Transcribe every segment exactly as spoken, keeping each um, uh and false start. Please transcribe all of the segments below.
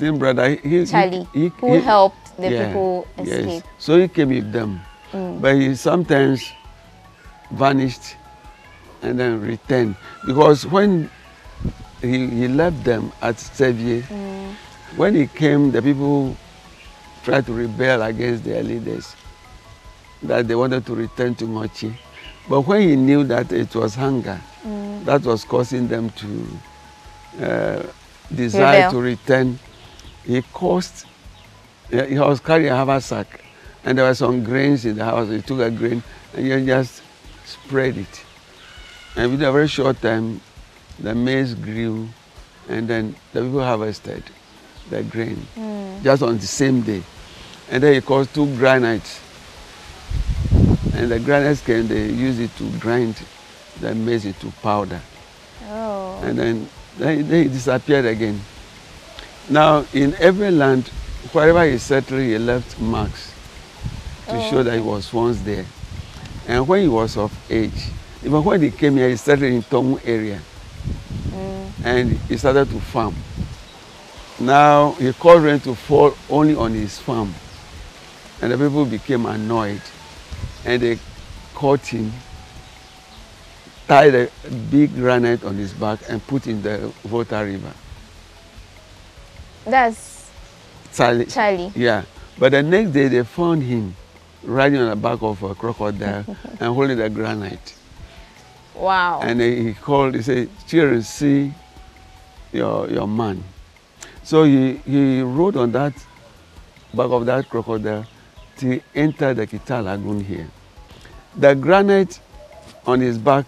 same brother, he, Tsali, he, he, who he, helped the yeah, people escape. Yes. So he came with them, mm. but he sometimes vanished and then returned, because when he, he left them at Sevier, mm. when he came, the people tried to rebel against their leaders, that they wanted to return to Mochi. But when he knew that it was hunger, mm. that was causing them to uh, desire rebel. to return, he caused, he was carrying a haversack, and there were some grains in the house. He took a grain and he just spread it. And within a very short time, the maize grew, and then the people harvested the grain, mm. just on the same day. And then he caused two granites. And the granites came, they used it to grind the maize into powder. Oh. And then they, they disappeared again. Now, in every land, wherever he settled, he left marks to oh, show that he was once there. And when he was of age, even when he came here, he settled in Tomu area. Mm. And he started to farm. Now, he caused rain to fall only on his farm. And the people became annoyed. And they caught him, tied a big granite on his back, and put in the Volta River. That's Tsali. Tsali. Yeah. But the next day, they found him riding on the back of a crocodile and holding the granite. Wow. And he called, he said, "Children, see your, your man." So he, he rode on that back of that crocodile to enter the Kita Lagoon here. The granite on his back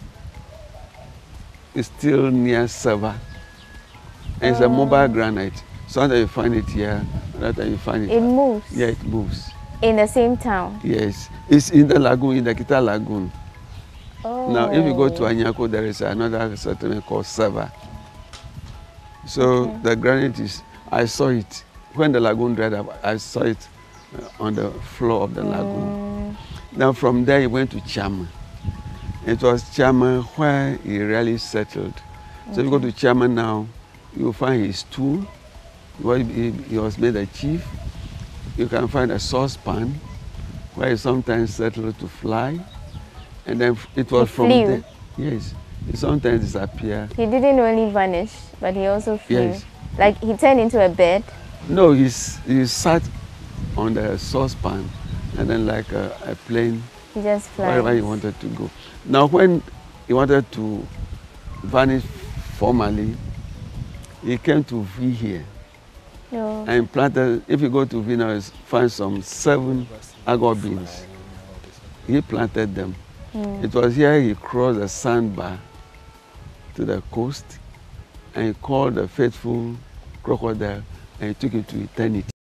is still near Seva. And it's oh. a mobile granite. Sometimes you find it here, another time you find it. It moves? Yeah, it moves. In the same town? Yes. It's in the lagoon, in the Kita Lagoon. Oh. Now, if you go to Anyako, there is another settlement called Seva. So okay. the granite is, I saw it. When the lagoon dried up, I saw it on the floor of the mm. lagoon. Now from there he went to Chama. It was Chama where he really settled. Okay. So if you go to Chama now, you will find his stool, where he, he was made a chief. You can find a saucepan where he sometimes settled to fly. And then it was he from flew. there. Yes. He sometimes disappeared. He didn't only vanish, but he also flew. Yes. Like he turned into a bird? No, he's, he sat on the saucepan, and then like a, a plane, he just flies wherever he wanted to go. Now when he wanted to vanish formally, he came to V here. No. And planted, if you go to V now, you find some seven agar beans. He planted them. Mm. It was here he crossed the sandbar to the coast, and he called the faithful crocodile, and he took it to eternity.